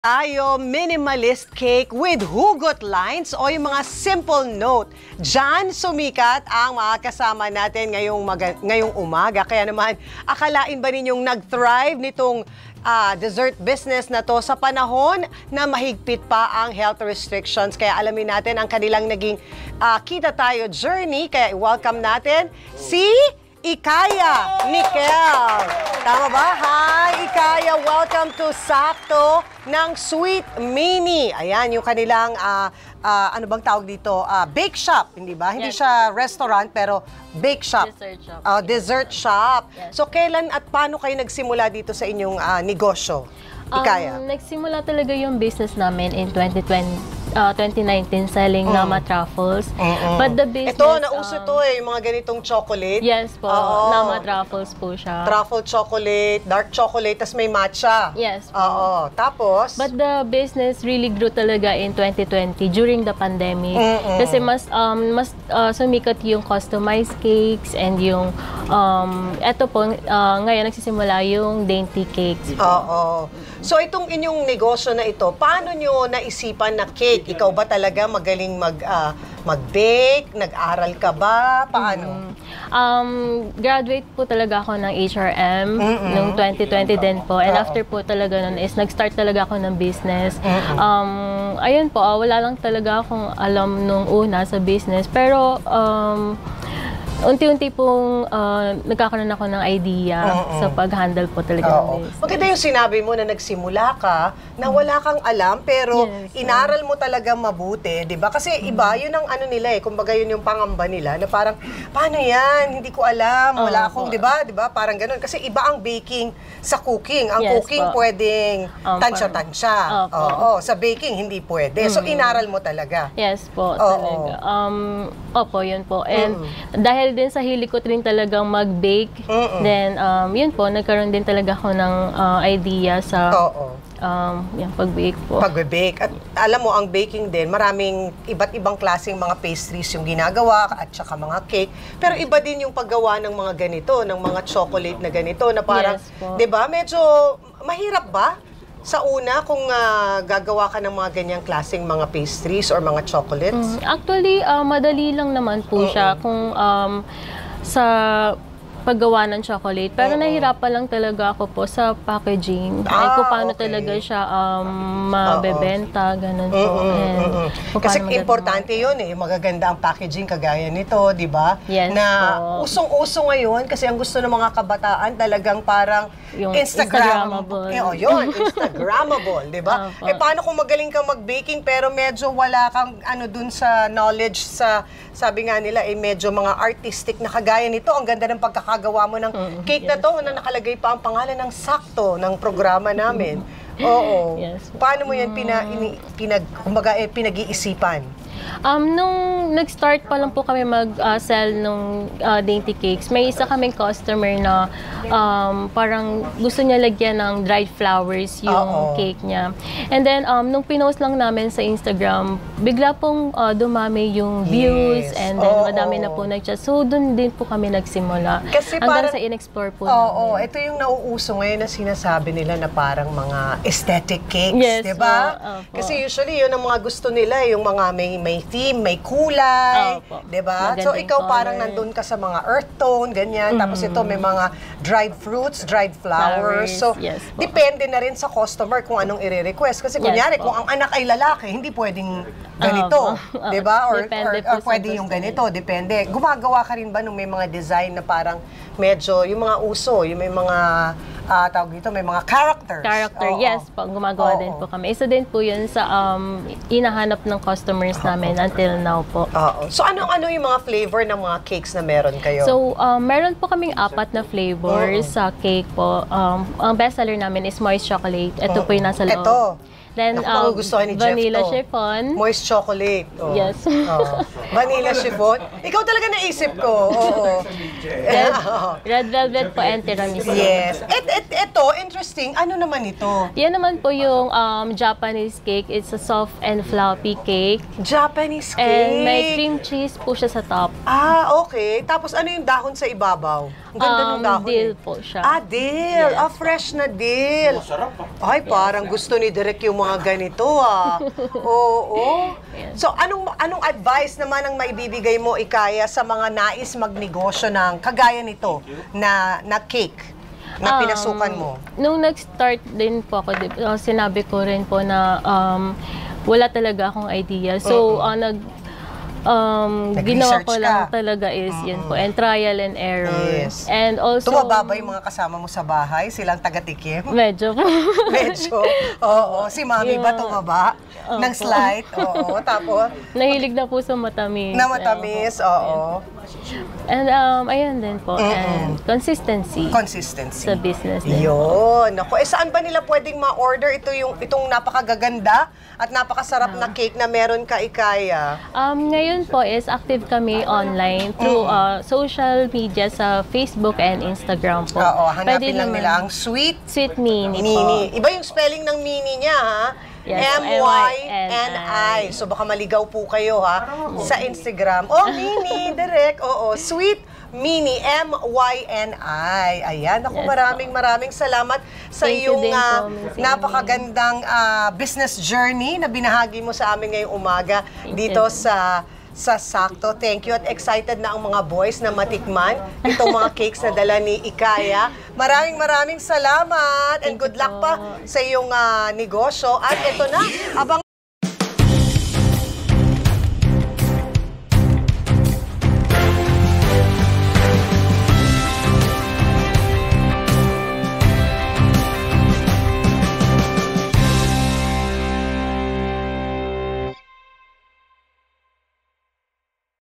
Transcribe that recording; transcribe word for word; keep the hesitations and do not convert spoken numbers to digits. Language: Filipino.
Tayo, minimalist cake with hugot lines o yung mga simple note. Diyan sumikat ang mga kasama natin ngayong, maga, ngayong umaga. Kaya naman, akalain ba ninyong nag-thrive nitong uh, dessert business na to sa panahon na mahigpit pa ang health restrictions? Kaya alamin natin ang kanilang naging uh, kita tayo journey. Kaya welcome natin si Ikaya Mikel. Tama ba? Hi, Ikaya. Welcome to Sakto ng Sweet Mini. Ayan, yung kanilang, uh, uh, ano bang tawag dito? Uh, bake shop, hindi ba? Hindi yes. siya restaurant, pero bake shop. Dessert shop. Uh, dessert shop. Yes. So, kailan at paano kayo nagsimula dito sa inyong uh, negosyo? Ikaya. Um, nagsimula talaga yung business namin in twenty twenty, uh, twenty nineteen selling mm. Nama Truffles. Mm -mm. But the business... Ito, nauso um, to eh, yung mga ganitong chocolate. Yes po, Oo. Nama Truffles po siya. Truffle chocolate, dark chocolate, tas may matcha. Yes po. Oo. Tapos? But the business really grew talaga in twenty twenty during the pandemic. Mm -mm. Kasi mas, um, mas uh, sumikat yung customized cakes and yung, um, eto po, uh, ngayon nagsisimula yung dainty cakes. Oo. So itong inyong negosyo na ito, paano nyo naisipan na cake? Ikaw ba talaga magaling mag, uh, mag-bake? Nag-aral ka ba? Paano? Mm-hmm. um, graduate po talaga ako ng H R M mm-hmm. noong twenty twenty din po. And Uh-oh. after po talaga nun is nag-start talaga ako ng business. Mm-hmm. um, ayun po, uh, wala lang talaga akong alam nung una sa business. Pero um, unti-unti pong uh, nagkakaroon ako ng idea uh-uh. sa pag-handle po talaga ng business. Maganda yung sinabi mo na nagsimula ka, na wala kang alam, pero yes, inaral mo talaga mabuti, di ba? Kasi mm-hmm. iba, yun ang ano nila eh, kumbaga yun yung pangamba nila, na parang, paano yan? Hindi ko alam, wala oh, akong, di ba? Di ba? Parang ganun. Kasi iba ang baking sa cooking. Ang yes, cooking po. pwedeng um, tansya-tansya. Oh, Oo, sa baking, hindi pwede. Mm-hmm. So, inaral mo talaga. Yes po, oh, talaga. Oh. Um, opo, yun po. And mm-hmm. dahil din sa hilig ko rin talagang mag-bake. Mm-mm. Then, um, yun po, nagkaroon din talaga ako ng uh, idea sa Oo. um, yung pag-bake po. Pag-bake. At alam mo, ang baking din, maraming iba't ibang klaseng mga pastries yung ginagawa at saka mga cake. Pero iba din yung paggawa ng mga ganito, ng mga chocolate na ganito, na parang, yes, di ba, medyo mahirap ba? Sa una, kung uh, gagawa ka ng mga ganyang klaseng mga pastries or mga chocolates? Mm, actually, uh, madali lang naman po uh-uh. siya kung um, sa paggawa ng chocolate. Pero uh-uh. nahirapan lang talaga ako po sa packaging. Ah, ay kung paano okay. talaga siya um, mabebenta, ganun po. Uh-uh. And, uh-uh. Kasi importante yun eh, magaganda ang packaging kagaya nito, di ba? Yes, na po. usong-uso ngayon kasi ang gusto ng mga kabataan talagang parang yung Instagram. Instagrammable. Eh, oh, yun, Instagrammable, di ba? Uh, eh, paano kung magaling kang mag-baking pero medyo wala kang ano dun sa knowledge sa, sabi nga nila, eh, medyo mga artistic na kagaya nito. Ang ganda ng pagkakagawa mo ng mm, cake yes, na to, na nakalagay pa ang pangalan ng sakto ng programa namin. Oo. Yes. Paano mo yan pina, ini, pinag, kumbaga, eh, pinag-iisipan? Um, nung nag-start pa lang po kami mag-sell uh, nung uh, dainty cakes, may isa kaming customer na um, parang gusto niya lagyan ng dried flowers yung Uh-oh. cake niya. And then, um, nung pinost lang namin sa Instagram, bigla pong uh, dumami yung views yes. and then Uh-oh. madami na po nag-chat. So, dun din po kami nagsimula. Kasi hanggang parang, sa in-explore po Oo, namin. ito yung nauuso ngayon na sinasabi nila na parang mga aesthetic cakes, yes, di ba? Kasi usually, yun ang mga gusto nila, yung mga may, may theme, may kulay, oh, di ba? So, ikaw color. Parang nandun ka sa mga earth tone, ganyan. Mm. Tapos ito, may mga dried fruits, dried flowers. flowers so, yes, depende na rin sa customer kung anong i-request. Kasi kunyari, yes, kung ang anak ay lalaki, hindi pwedeng ganito, oh, di ba? Or, or, or pwede yung ganito, depende. Gumagawa ka rin ba nung may mga design na parang medyo, yung mga uso, yung may mga Uh, tawag dito, may mga characters. Character, oo. Yes po. Gumagawa oo. din po kami. Isa din po yun sa um, inahanap ng customers oo. namin until now po. Oo. So, ano-ano yung mga flavor ng mga cakes na meron kayo? So, um, meron po kaming apat na flavors oo. sa cake po. Um, ang bestseller namin is moist chocolate. Ito oo. po yung nasa loob. Ito. Then, um, ni vanilla Jeff chiffon. Moist chocolate. Oh. Yes. Oh. Vanilla chiffon. Ikaw talaga naisip ko. Oo. Red, red velvet po and tiramisu. Yes. Et, et, eto, interesting. Ano naman ito? Yan naman po yung um, Japanese cake. It's a soft and fluffy cake. Japanese cake? And may cream cheese po siya sa top. Ah, okay. Tapos ano yung dahon sa ibabaw? Ang ganda um, ng dahon. Dill eh. po siya. Ah, dill. Yes. Ah, fresh na dill. Masarap. Ay, parang gusto ni Direk yung mga ganito ah. Oo. So anong anong advice naman ang maibibigay mo, Ikaya, sa mga nais magnegosyo ng kagaya nito na na cake na pinasukan mo? Um, nung nag-start din po ako, di- uh, sinabi ko rin po na um, wala talaga akong idea. So, uh, nag um, ginawa Nag-research ko ka. lang talaga is yun po, and trial and error. Yes. And also, Tumaba ba yung mga kasama mo sa bahay? Silang taga-tikim? medyo po. Medyo. Oo. Si Mami ba Yung- tumaba? Ng slide? Oo. Tapos, Nahilig na po sa matamis. na matamis? Oo. And um, ayun din po. And consistency Consistency. sa business din. Yun. Naku, eh saan ba nila pwedeng ma-order ito yung itong napakagaganda at napakasarap na cake na meron ka, Ikaya? Um, ngayon po is active kami online through uh, social media sa Facebook and Instagram po. Oo, hanapin lang naman- nila ang sweet Sweet Mini, Mini. po. Iba yung spelling ng Mini niya, ha? Yes, M Y N I. M Y N I. So baka maligaw po kayo, ha? Sa Instagram. Oh, Mini, direct. Oo, Sweet Mini, M Y N I. Ayan, ako Yes, maraming maraming salamat sa Thank you iyong din po, ah, Miss Amy. napakagandang ah, business journey na binahagi mo sa amin ngayong umaga Thank dito you. sa sa Sakto. Thank you at excited na ang mga boys na matikman itong mga cakes na dala ni Ikaya. Maraming maraming salamat and Thank good you luck po. pa sa iyong ah, negosyo. At ito na, abang